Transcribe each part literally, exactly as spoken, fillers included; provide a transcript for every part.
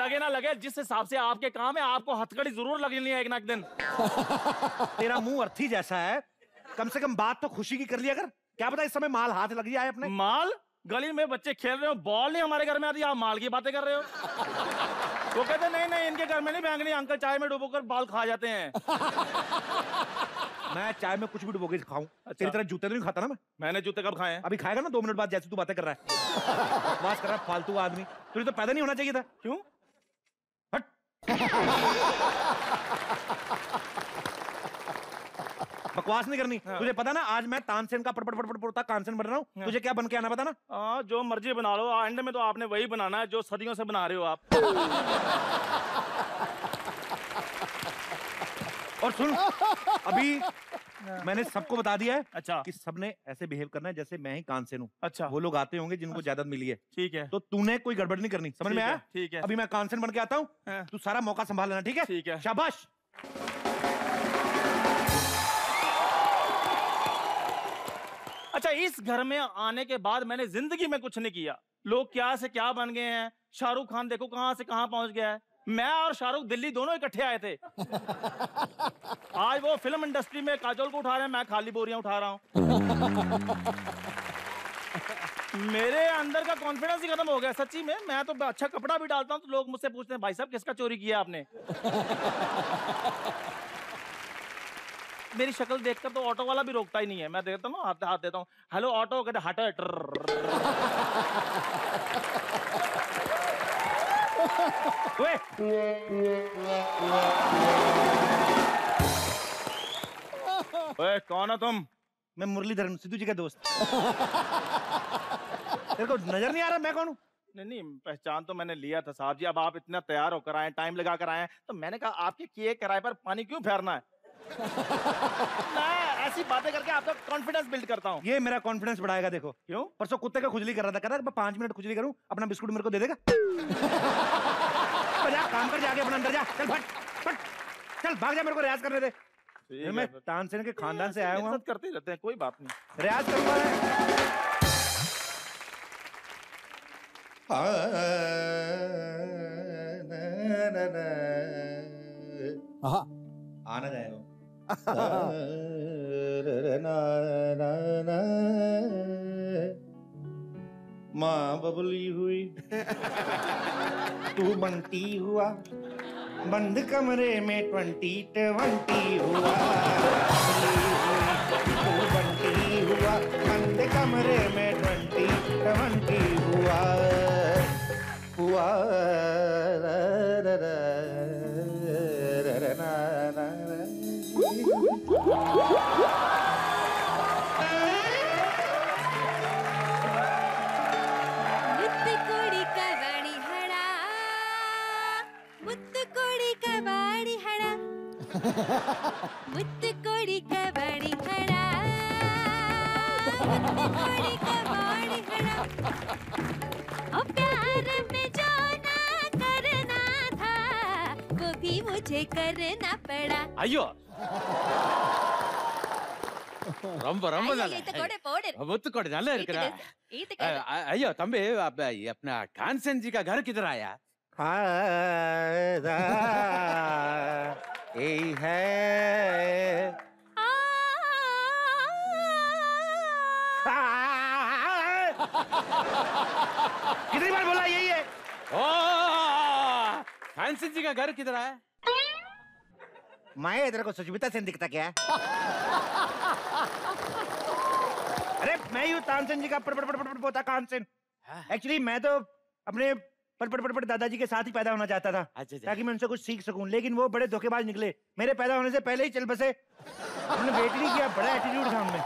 लगे ना लगे, जिस हिसाब से आपके काम है आपको हथकड़ी जरूर लगनी है एक ना एक दिन। तेरा मुंह अर्थी जैसा है, कम से कम बात तो खुशी की कर लिया कर। क्या पता इस समय माल हाथ लग जाए अपने। माल? गली में बच्चे खेल रहे हो, बॉल नहीं हमारे घर में आती, आप माल की बातें कर रहे हो। वो कहते नहीं नहीं इनके घर में नहीं बैंगनी, अंकल चाय में डुबोकर बाल खा जाते हैं। मैं चाय में कुछ भी डुबो के खाऊं। अच्छा। तेरी तरह जूते तो नहीं खाता ना मैं। मैंने जूते कब खाए हैं? अभी खाएगा ना दो मिनट बाद, जैसे तू बातें कर रहा है। बकवास कर रहा है फालतू आदमी। तुझे तो पैदा नहीं होना चाहिए था। क्यों? हट। बकवास नहीं करनी। हाँ। तुझे पता ना आज मैं तानसेन का पटपट पटपट पड़ता कांसन बन रहा हूँ। हाँ। तुझे क्या बन के आना पता ना? आ, जो मर्जी बना लो, एंड में तो आपने वही बनाना है जो सदियों से बना रहे हो आप। और सुन, अभी मैंने सबको बता दिया है। अच्छा। कि सबने ऐसे बिहेव करना है जैसे मैं ही कांसेन हूँ। अच्छा। वो लोग आते होंगे जिनको जायदाद मिली है। ठीक है। तो तूने कोई गड़बड़ नहीं करनी, समझ में आया? ठीक है। अभी मैं कांसेन बन के आता हूँ। हाँ। तू सारा मौका संभाल लेना, ठीक है? ठीक है। शाबाश। अच्छा, इस घर में आने के बाद मैंने जिंदगी में कुछ नहीं किया। लोग क्या से क्या बन गए हैं। शाहरुख खान देखो कहां से कहां पहुंच गया है। मैं और शाहरुख दिल्ली दोनों इकट्ठे आए थे। आज वो फिल्म इंडस्ट्री में काजोल को उठा रहे हैं, मैं खाली बोरियां उठा रहा हूं। मेरे अंदर का कॉन्फिडेंस ही खत्म हो गया सच्ची में। मैं तो अच्छा कपड़ा भी डालता हूं तो लोग मुझसे पूछते हैं भाई साहब किसका चोरी किया आपने। मेरी शक्ल देखकर तो ऑटो वाला भी रोकता ही नहीं है। मैं देखता हूँ हाथ हाथ देता हूँ, हेलो ऑटो, कहते हटो। ओए कौन हो तुम? मैं मुरलीधरन, सिद्धू जी का दोस्त। तेरे को नजर नहीं आ रहा मैं कौन हूँ? नहीं नहीं पहचान तो मैंने लिया था साहब जी। अब आप इतना तैयार होकर आए, टाइम लगा कर आए, तो मैंने कहा आपके किए किराए पर पानी क्यों फेरना है। मैं ऐसी बातें करके आपका कॉन्फिडेंस बिल्ड करता हूँ। ये मेरा कॉन्फिडेंस बढ़ाएगा। देखो क्यों? परसों कुत्ते का खुजली कर रहा था, कह रहा था पांच मिनट खुजली करूं, अपना बिस्कुट मेरे को दे देगा। जा काम कर, जाके अपना अंदर जा। चल फट फट चल भाग जा, मेरे को रियाज करने दे। मैं तानसेन के खानदान से आया हूँ, करते रहते हैं, कोई बात नहीं। रियाज करूंगा। आना जाएगा। माँ बबली हुई तू बंटी हुआ, बंद कमरे में ट्वेंटी ट्वेंटी हुआ। तू बंटी हुआ, बंद कमरे में ट्वेंटी ट्वेंटी हुआ हुआ। मुत्त कोड़ी कबाड़ी खड़ा, मुत्त कोड़ी कबाड़ी खड़ा। और प्यार में जो ना करना था वो भी मुझे करना पड़ा। अयो ரொம்ப ரொம்ப நல்லா இது கொடை போடு बहुत कोड़े நல்லா இருக்குடா இது अयो तंबे अपना कांसन जी का घर किधर आया यही है कितनी बार बोला यही है ओ कांसन जी का घर किधर आया मैं तेरे को सुष्मिता सेन दिखता क्या अरे मैं ही तानसेन जी का पट पट पट पट पोता कांसन एक्चुअली मैं तो अपने पट पट पट पट दादाजी के साथ ही पैदा होना चाहता था ताकि मैं उनसे कुछ सीख सकूं लेकिन वो बड़े धोखेबाज निकले मेरे पैदा होने से पहले ही चल बसे उन्होंने वेट नहीं किया बड़ा एटीट्यूड था उनमें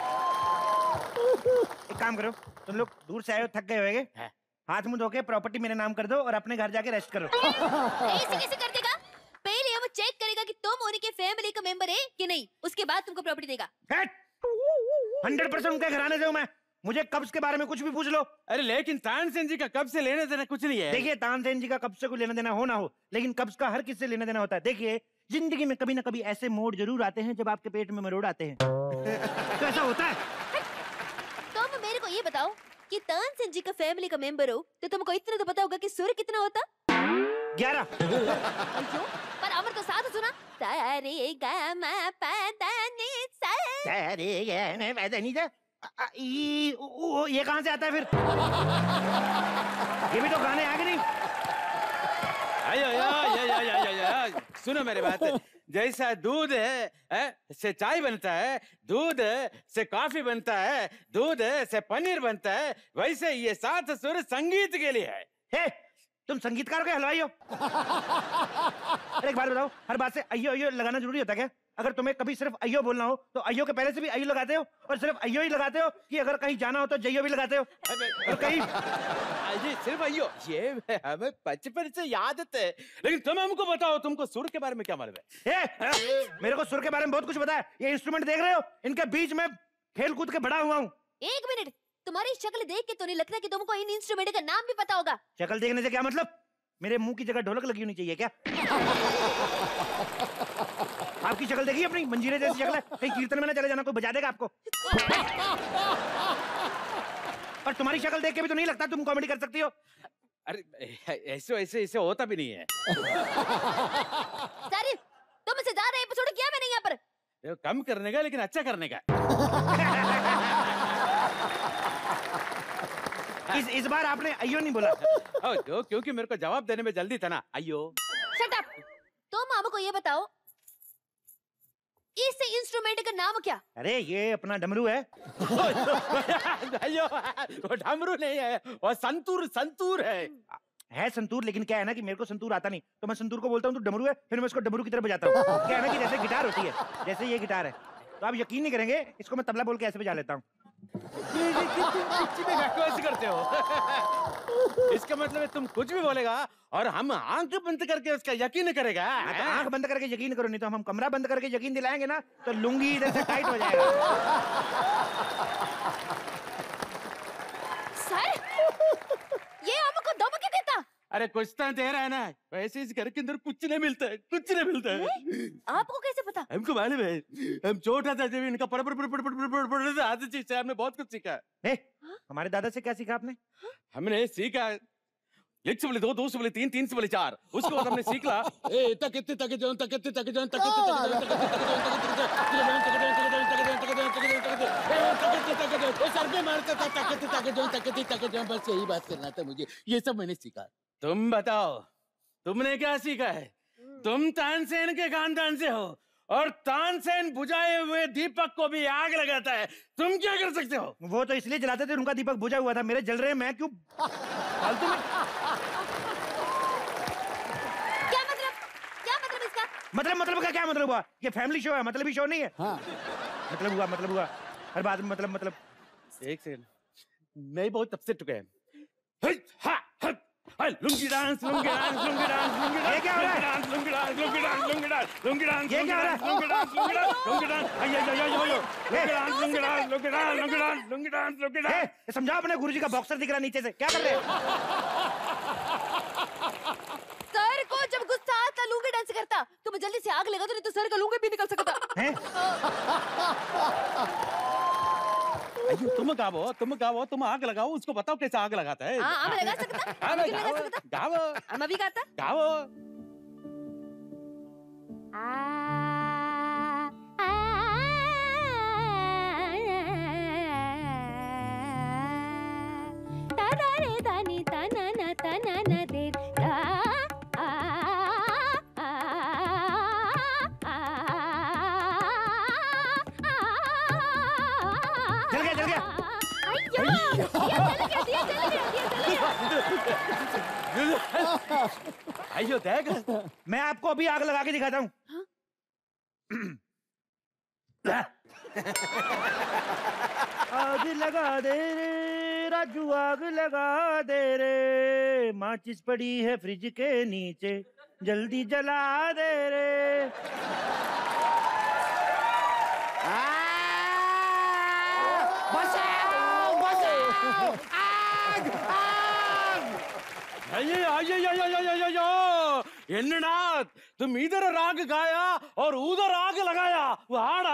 एक काम करो तुम लोग दूर से आए हो थक गए होगे हाथ मुंह धो के प्रॉपर्टी मेरे नाम कर दो और अपने घर जाके रेस्ट करो ऐसे कैसे कर देगा पहले वो चेक करेगा कि तुम उनके फैमिली का मेंबर है कि नहीं उसके बाद तुमको प्रॉपर्टी देगा हंड्रेड परसेंट उनके घराने से हूं मैं मुझे कब्ज के बारे में कुछ भी पूछ लो अरे लेकिन तानसेन जी का कब्ज से लेने देना कुछ नहीं है देखिए तानसेन जी का कब्ज से कोई लेना देना हो ना हो लेकिन कब्ज का हर किससे लेना देना होता है देखिए जिंदगी में कभी ना कभी ऐसे मोड़ जरूर आते हैं जब आपके पेट में मरोड़ आते हैं तो ऐसा होता है तुम मेरे को ये बताओ कि तानसेन जी का फैमिली का मेंबर हो तो तुमको इतना तो पता होगा कि सूर्य कितना होता ग्यारह। पर अमर तो साथ सुना। सारे गा मा पा धा नी सा। सारे गा मा पा धा नी सा। ये कहाँ से आता है फिर? ये भी तो गाने आगे नहीं। आयो या या या या या या सुनो मेरी बात। जैसा दूध है, है से चाय बनता है, दूध से कॉफी बनता है, दूध से पनीर बनता है, वैसे ये सात सुर संगीत के लिए है। हे, तुम संगीतकार हो क्या हलवाई हो? अरे एक बात बताओ, हर बात से अयो अयो लगाना जरूरी होता क्या? अगर तुम्हें कभी सिर्फ अयो बोलना हो तो अयो के पहले से भी अयो लगाते हो, और सिर्फ अयो ही लगाते हो कि अगर कहीं जाना हो तो जइयो भी लगाते हो? और कहीं ये सिर्फ अयो, ये हमें बचपन से याद है। लेकिन तुम हमको बताओ, तुमको सुर के बारे में क्या मालूम है? ए, मेरे को सुर के बारे में बहुत कुछ पता है। ये इंस्ट्रूमेंट देख रहे हो, इनके बीच में खेल कूद के बड़ा हुआ हूँ। एक मिनट, तुम्हारी शक्ल देख के तो नहीं लगता कि तुमको इन इंस्ट्रूमेंट का नाम भी पता होगा। शक्ल देखने से क्या मतलब? मेरे मुंह की जगह ढोलक लगी होनी चाहिए क्या? आपकी शक्ल देखिए अपनी, मंजीरे जैसी शक्ल है। कहीं कीर्तन में ना चले जाना, कोई बजा देगा आपको। और तुम्हारी शक्ल देख के भी तो नहीं लगता तुम कॉमेडी कर सकती हो। अरे ऐसे ऐसे ऐसे होता भी नहीं है। सारी तुमसे ज्यादा एपिसोड किया मैंने यहाँ पर। कम करने का, लेकिन अच्छा करने का। इस इस बार आपने अयो नहीं बोला। ओ, जो क्योंकि मेरे को जवाब देने में जल्दी था ना। अयो। Shut up. तुम हमको ये बताओ, इस इंस्ट्रूमेंट का नाम क्या? अरे ये अपना डमरू है। अयो, वो डमरू नहीं है, वो संतूर संतूर है। है संतूर, लेकिन क्या है ना कि मेरे को संतूर आता नहीं, तो मैं संतूर को बोलता हूँ तो डमरू है, फिर मैं इसको डमरू की तरह बजाता हूँ। क्या है ना कि जैसे गिटार होती है, जैसे ये गिटार है, तो आप यकीन नहीं करेंगे, इसको मैं तबला बोल के ऐसे बजा लेता हूँ। करते हो। इसका मतलब है तुम कुछ भी बोलेगा और हम आंख बंद करके उसका यकीन करेगा। तो आंख बंद करके यकीन करो, नहीं तो हम कमरा बंद करके यकीन दिलाएंगे ना तो लुंगी इधर से टाइट हो जाएगा। सर, ये हमको धमकी देता। अरे कुछ तो दे रहा है ना, वैसे इस घर के अंदर कुछ नहीं मिलता है, कुछ नहीं मिलता है। आपको कैसे पता? हमको मालूम है, हम छोटा था जब इनका पढ़ पढ़ पढ़ पढ़ पढ़ पढ़ पढ़ आदत से हमने बहुत कुछ सीखा। ए, हमारे दादा से क्या सीखा आपने? हमने सीखा एक से बोले दो, दो से बोले तीन, तीन से बोले चार। उसके बाद हमने सीखा ए तकते तक जोन तकते तक जोन तकते तक जोन तकते तक जोन तकते तक जोन तकते सर पे मारता था तकते तक जोन तकते तक जोन। बस यही बात करना था मुझे, ये सब मैंने सीखा। तुम बताओ, तुमने क्या सीखा है? तुम तानसेन के खानदान से हो और तानसेन बुझाए हुए दीपक को भी आग लगाता है, तुम क्या कर सकते हो? वो तो इसलिए जलाते थे, उनका दीपक बुझा हुआ था, मेरे जल रहे हैं, मैं क्यों फालतू में? क्या मतलब? क्या मतलब इसका? मतलब मतलब का क्या मतलब हुआ? ये फैमिली शो है, मतलब ही शो नहीं है। हाँ। मतलब हुआ, मतलब हुआ, हर बात में मतलब मतलब। एक सेकंड, मैं बहुत अपसेट हो गया। Lungi dance, lungi dance, lungi dance, lungi dance, ये क्या हो रहा है? Lungi dance, lungi dance, lungi dance, lungi dance, ये क्या हो रहा है? Lungi dance, lungi dance, lungi dance, अयो अयो अयो अयो, lungi dance, lungi dance, lungi dance, lungi dance, lungi dance, lungi dance. ए, समझाओ अपने गुरुजी का बॉक्सर दिख रहा नीचे से, क्या कर रहे हैं? सर को जब गुस्सा आता लुंगी डांस करता, तो मैं जल्दी से आग लगा दो, नहीं तो सर का लुंगी भी निकल सकता। हैं? अयो तुम गाओ, तुम गाओ, तुम आग लगाओ, उसको बताओ कैसे आग लगाता है। हाँ, हम लगा सकता? हाँ, हम लगा गाओ, सकता? गाओ, हम अभी गाता? गाओ। जल गया, जल गया। अयो देख, मैं आपको अभी आग लगा के दिखाता हूँ। आग लगा दे रे राजू, आग लगा दे रे, माचिस पड़ी है फ्रिज के नीचे, जल्दी जला दे रे। बचाओ, बचाओ, आग, आग। என்னடா तुम इधर राग गाया और उधर आग लगाया, वाड़ा।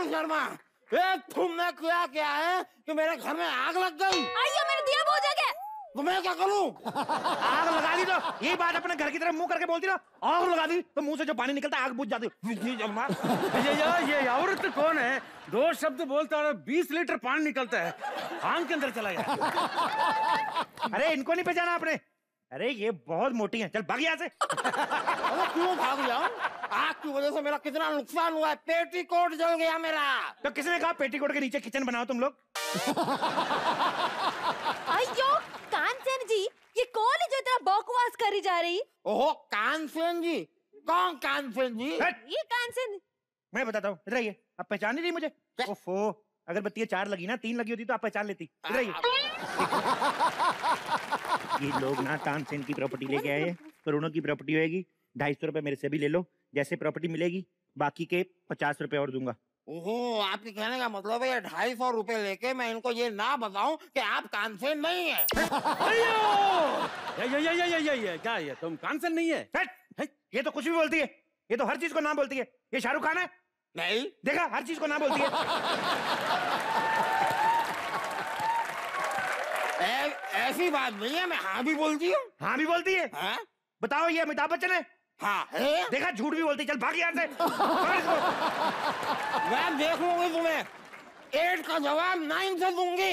शर्मा, ये तुमने किया क्या है कि मेरे घर में आग लग गई? आइयो मेरा दिया बुझ गया। तो मैं क्या करूं? आग लगा दी तो यही बात अपने घर की तरफ मुंह करके बोलती ना, आग लगा दी तो मुंह से जो पानी निकलता है आग बुझ जाती है। ये ये ये औरत कौन है? दो शब्द बोलता है बीस लीटर पानी निकलता है, आग के अंदर चला गया। अरे इनको नहीं पहचाना आपने? अरे ये बहुत मोटी है, चल भाग यहाँ से। अरे क्यों भाग जाऊं? आग की वजह से मेरा कितना नुकसान हुआ है, पेटीकोट जल गया मेरा। तो किसने कहा पेटीकोट के नीचे किचन बनाओ तुम लोग? अयो कांचन जी, ये कौन है जो इतना बकवास करी जा रही? ओहो कांचन जी, कौन कांचन जी? हट! ये कांचन। मैं बताता हूँ, इधर आइए। आप पहचान नहीं रही मुझे? ओफो, अगर बत्तियाँ चार लगी ना, तीन लगी होती तो आप पहचान लेती। इधर आइए। ये लोग ना तानसेन की प्रॉपर्टी लेके आए हैं, करोड़ों की प्रॉपर्टी होगी। ढाई सौ रुपए मेरे से भी ले लो, जैसे प्रॉपर्टी मिलेगी बाकी के पचास रुपए और दूंगा। ओहो, आपके कहने का मतलब है ये ढाई सौ रुपए लेके मैं इनको ये ना बताऊं कि आप कांसेन नहीं है। ये ये ये ये ये ये क्या ये तुम कांसेन नहीं है? हट! हट! ये तो कुछ भी बोलती है, ये तो हर चीज को नाम बोलती है। ये शाहरुख खान है? नहीं देखा, हर चीज को नाम बोलती है। ए, ऐसी बात नहीं है, मैं हाँ भी बोलती हूँ। हाँ भी बोलती है। हाँ बताओ ये अमिताभ बच्चन है? हाँ है। देखा, झूठ भी बोलती है। चल भाग यहाँ से। मैं देख लूंगी तुम्हें, एट का जवाब नाइन से दूंगी।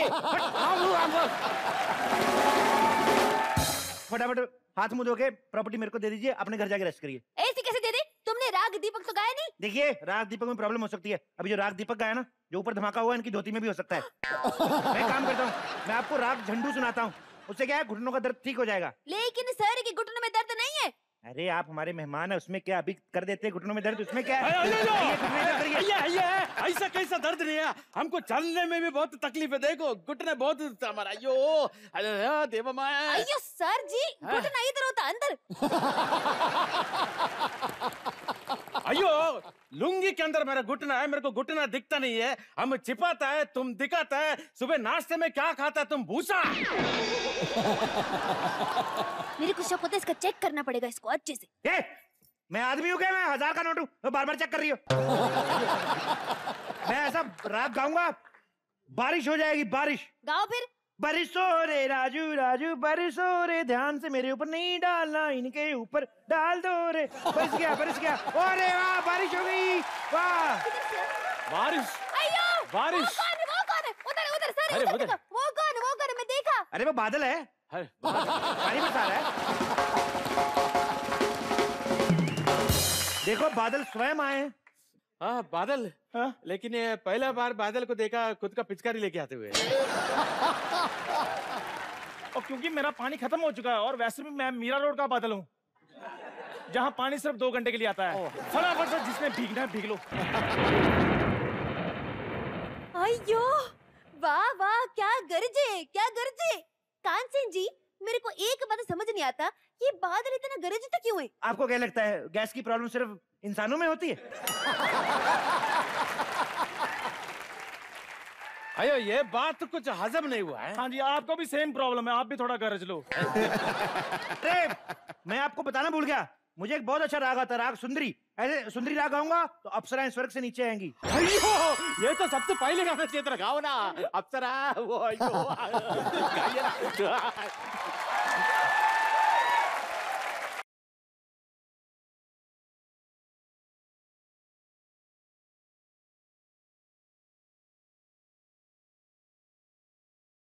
फटाफट हाथ मुंह धो के प्रॉपर्टी मेरे को दे दीजिए, अपने घर जाके रेस्ट करिए। ऐसी कैसे दे दी? तुमने राग दीपक तो गाया नहीं? देखिए, राग दीपक में प्रॉब्लम हो सकती है। अभी जो राग दीपक गाया ना, जो ऊपर धमाका हुआ, इनकी धोती में भी हो सकता है। मैं काम करता हूँ, मैं आपको राग झंडू सुनाता हूँ, उससे क्या है, घुटनों का दर्द ठीक हो जाएगा। लेकिन सर की घुटनों में दर्द नहीं है। अरे आप हमारे मेहमान है, उसमें क्या, अभी कर देते हैं घुटनों में दर्द, उसमें क्या है? अरे, अरे, अरे, आइए, घुटने दर्द करिए। ये ये ऐसा कैसा दर्द नहीं है, हमको चलने में भी बहुत तकलीफ है। देखो घुटने बहुत हमारा, अयो अरे देवा माया। अयो सर जी, घुटना इधर होता अंदर। अयो लुंगी के अंदर मेरा घुटना है, मेरे को घुटना दिखता नहीं है। हम छिपाता है, तुम दिखाता है। सुबह नाश्ते में क्या खाता है तुम? भूसा। मेरे को शक होता है, इसका चेक करना पड़ेगा इसको अच्छे से। ए, मैं आदमी हूँ क्या? मैं हजार का नोट हूँ, तो बार बार चेक कर रही हो। मैं ऐसा राग गाऊंगा, बारिश हो जाएगी, बारिश। गाओ फिर। बारिशो रे राजू राजू, बारिशो रे, ध्यान से मेरे ऊपर नहीं डालना, इनके ऊपर डाल दो रे। बरस गया, बरस गया। अरे वाह, बारिश हो गई, वाह। बारिश, अयो बारिश। वो कौन है? वो कौन है? उधर उधर सर, अरे, उधर उधर। देखो। वो कौन है? वो कौन है? मैं देखा। अरे वो बादल है, अरे, पानी बरसा रहा है। देखो बादल स्वयं आए हैं। हाँ बादल। हाँ? लेकिन ये पहला बार बादल को देखा खुद का पिचकारी लेके आते हुए। और क्योंकि मेरा पानी खत्म हो चुका है, और वैसे भी मैं मीरा रोड का बादल हूँ, जहाँ पानी सिर्फ दो घंटे के लिए आता है। फटाफट से जिसने भीगना है भीग लो। अयो वाह वाह, क्या गरजे, क्या गरजे। कांचन जी, मेरे को एक बात समझ नहीं आता, ये बादल इतना गरजता क्यों है? आपको क्या लगता है गैस की प्रॉब्लम सिर्फ इंसानों में होती है? अयो ये बात तो कुछ हजम नहीं हुआ है। हाँ जी, आपको भी सेम प्रॉब्लम है, आप भी थोड़ा गरज लो। अरे मैं आपको बताना भूल गया, मुझे एक बहुत अच्छा राग आता है, राग सुंदरी। ऐसे सुंदरी राग गाऊंगा तो अप्सराएं स्वर्ग से नीचे आएंगी। अयो ये तो सबसे पहले गाना चाहिए था, गाओ ना अप्सरा वो। अयो गाइए ना।